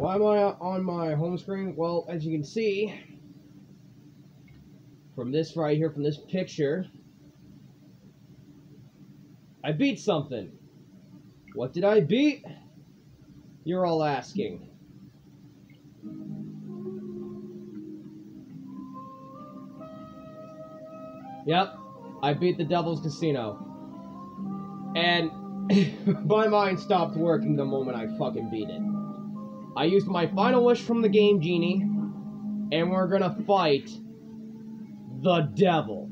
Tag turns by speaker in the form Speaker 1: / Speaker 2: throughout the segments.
Speaker 1: Why am I on my home screen? Well, as you can see, from this right here, from this picture, I beat something. What did I beat? You're all asking. Yep, I beat the Devil's Casino. And my mind stopped working the moment I fucking beat it. I used my final wish from the game, Genie, and we're gonna fight the devil.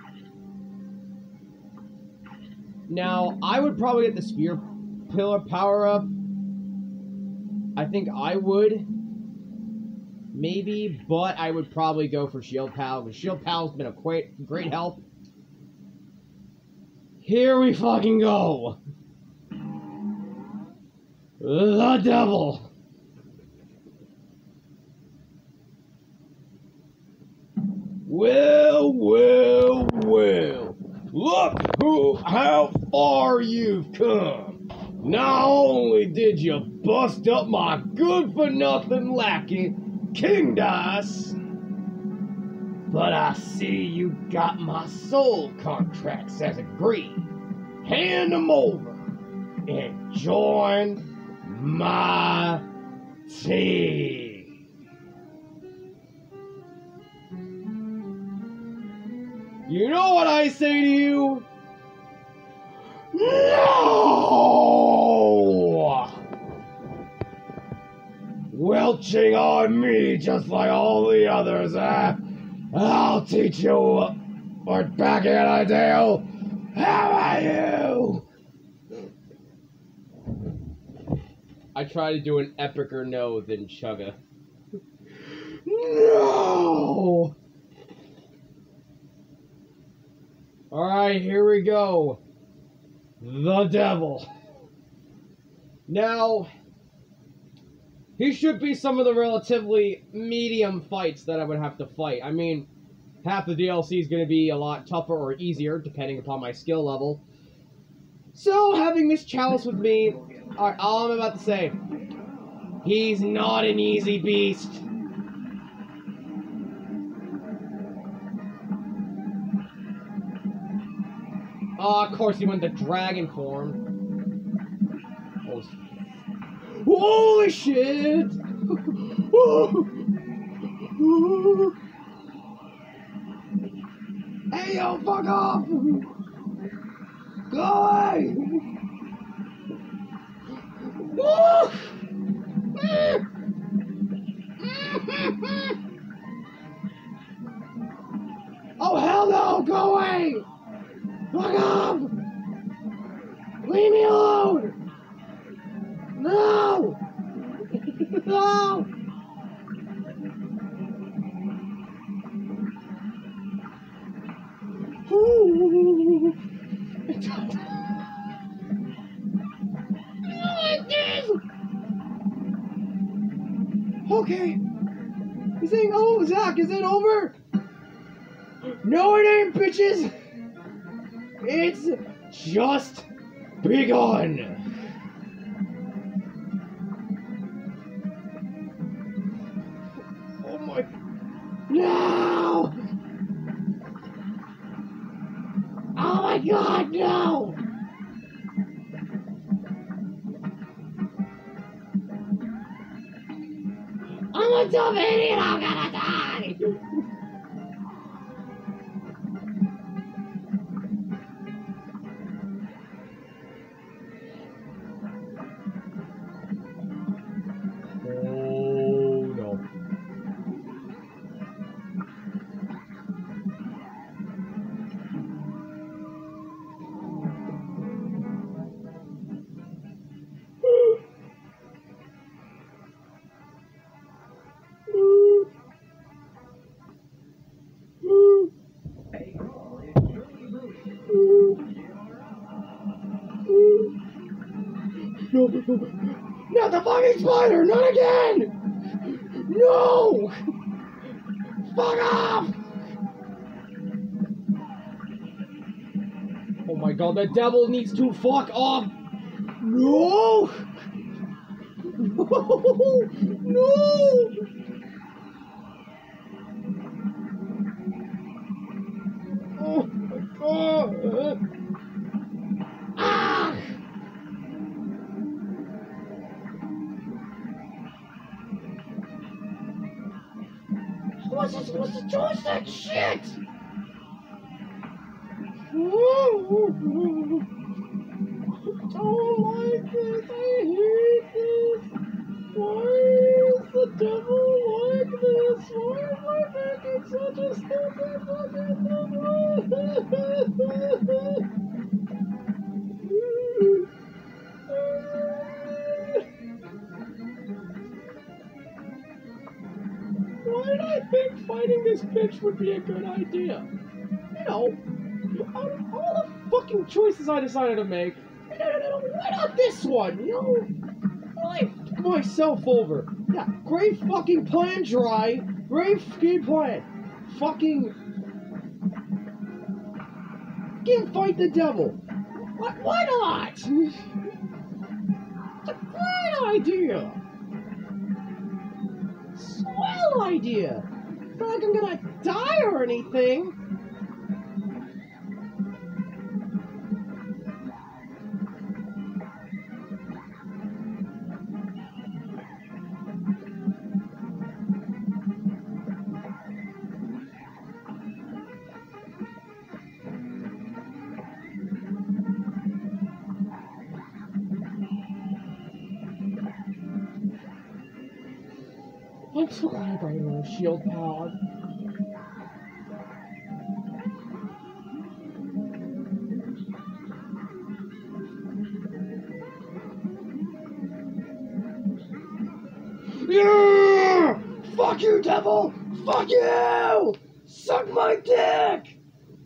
Speaker 1: Now, I would probably get the Spear Pillar power-up. I think I would. Maybe, but I would probably go for Shield Pal, because Shield Pal's been a great help. Here we fucking go! The devil! Well, well, well. Look how far you've come. Not only did you bust up my good-for-nothing lackey, King Dice, but I see you got my soul contracts as agreed. Hand them over and join my team. You know what I say to you? No! Welching on me just like all the others, eh? I'll teach you what back in I do. How are you? I try to do an epicer no than Chugga. No! Alright, here we go. The devil. Now, he should be some of the relatively medium fights that I would have to fight. I mean, half the DLC is going to be a lot tougher or easier, depending upon my skill level. So, having this chalice with me, alright, all I'm about to say, he's not an easy beast. Oh, of course he went the dragon form. Holy shit! Hey, yo, fuck off! Go away! Oh, hell no! Go away! Fuck off! Leave me alone! No! No! Ooh. Okay. This ain't over, Zach. Is it over? No, it ain't, bitches. It's just begun. Oh my... No! Oh my god, no! I'm a dumb idiot, I'm gonna die! No, not the fucking spider! Not again! No! Fuck off! Oh my god, the devil needs to fuck off! No! No! No! Oh my god! Ah! How was I supposed to dodge that shit? I don't like this. I hate this. Why is the devil like this? Why am I making such a stupid fucking devil? Why did I think fighting this bitch would be a good idea? You know, out of all the fucking choices I decided to make, why not this one? You know, I fucked myself over. Yeah, great fucking plan, Dry. Great fucking plan. Fucking fight the devil. Why not? It's a great idea. Swell idea. It's not like I'm gonna die or anything. I'm so glad I brought another shield pad. Yeah! Fuck you, devil! Fuck you! Suck my dick!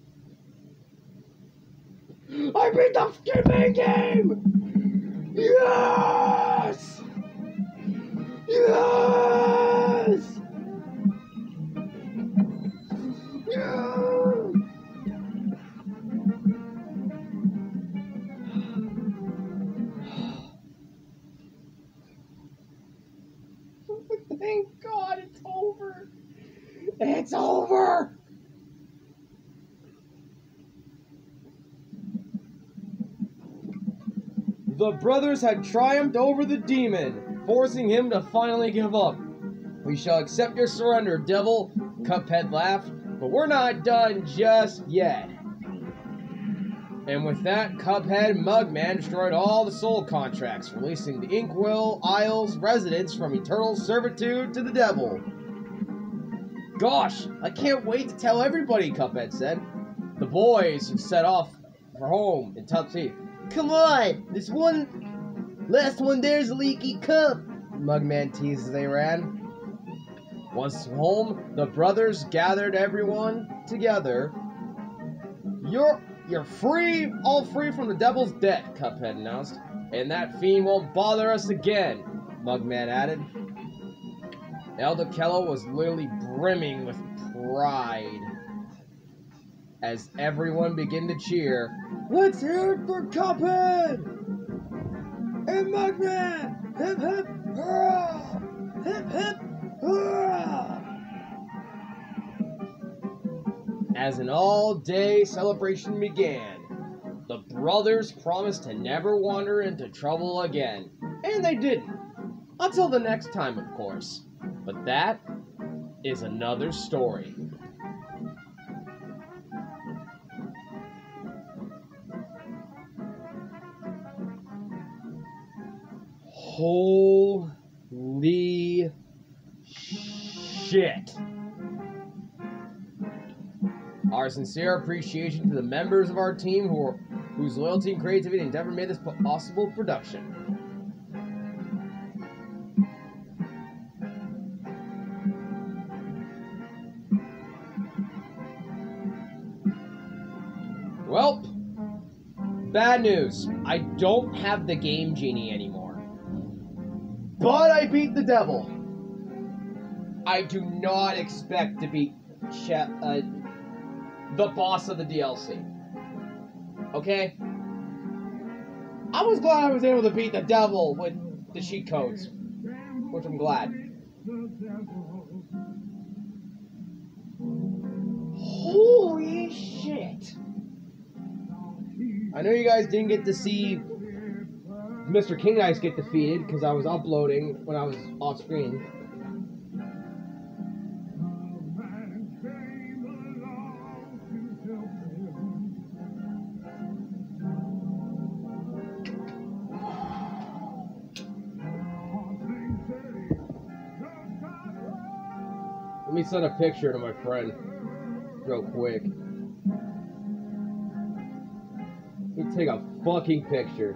Speaker 1: I beat the fucking game! Yes! Yes! Yeah! Thank God it's over! It's over! The brothers had triumphed over the demon, forcing him to finally give up. We shall accept your surrender, devil, Cuphead laughed, but we're not done just yet. And with that, Cuphead and Mugman destroyed all the soul contracts, releasing the Inkwell Isles residents from eternal servitude to the devil. Gosh, I can't wait to tell everybody, Cuphead said. The boys had set off for home in Tupsy. Come on, this one, last one there's a leaky cup, Mugman teased as they ran. Once home, the brothers gathered everyone together. You're free, all free from the devil's debt, Cuphead announced. And that fiend won't bother us again, Mugman added. Elder Kello was literally brimming with pride as everyone began to cheer. Let's hear it for Cuphead! And Mugman! Hip hip hurrah! Hip hip hurrah! As an all-day celebration began, the brothers promised to never wander into trouble again. And they didn't. Until the next time, of course. But that is another story. Holy shit. Our sincere appreciation to the members of our team whose loyalty and creativity endeavor made this possible production. Well, bad news. I don't have the game Genie anymore. But I beat the devil. I do not expect to beat the boss of the DLC. Okay? I was glad I was able to beat the devil with the cheat codes. which I'm glad. Holy shit! I know you guys didn't get to see Mr. King Ice get defeated because I was uploading when I was off screen. Let me send a picture to my friend real quick. Let me take a fucking picture.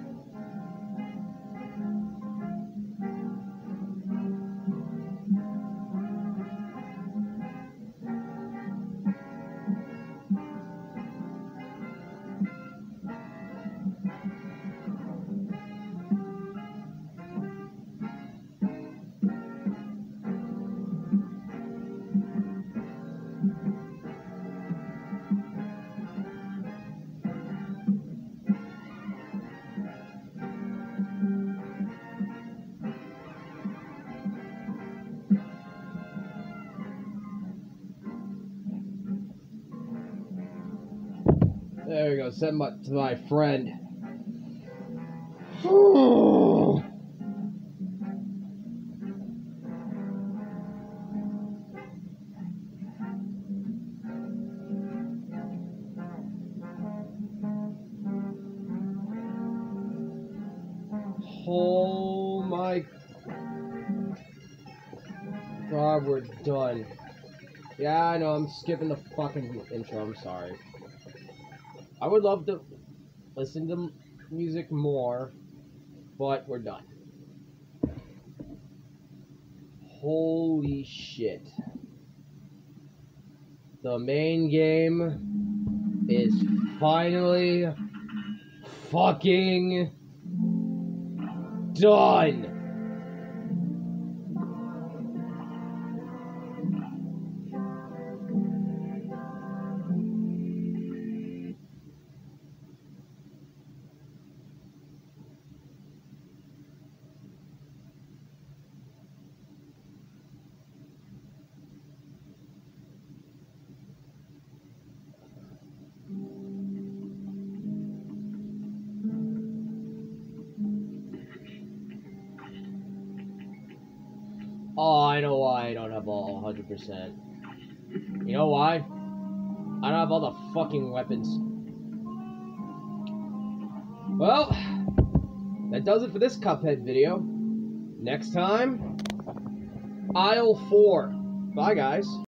Speaker 1: There we go, send it to my friend. Oh my God, we're done. Yeah, I know, I'm skipping the fucking intro, I'm sorry. I would love to listen to music more, but we're done. Holy shit. The main game is finally fucking done. Oh, I know why I don't have all 100%. You know why? I don't have all the fucking weapons. Well, that does it for this Cuphead video. Next time, Aisle 4. Bye, guys.